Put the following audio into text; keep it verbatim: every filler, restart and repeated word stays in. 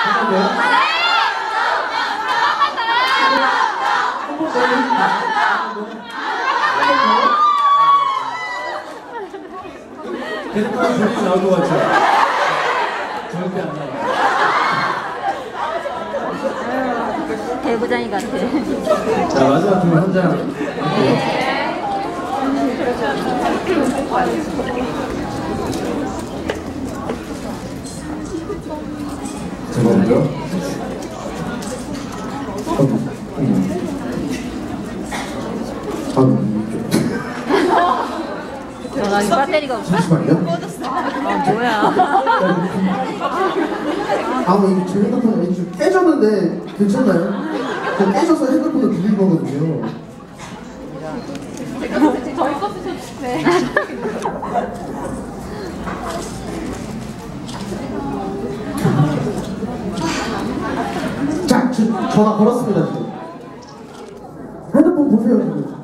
계속하면 소리 나올 것 같죠? 절대 안 나요. 대부장이 같아. 자, 마지막 팀 한 장. 죄송합니다. 전화 배터리가 없어? 잠시만요. 아 뭐야? 아, 이게 제 핸드폰 이게 좀 깨졌는데 괜찮나요? 저 깨져서 핸드폰을 빌린 거거든요. 저희 거 쓰셨네. 자, 저, 전화 걸었습니다. 지금. 핸드폰 보세요. 지금.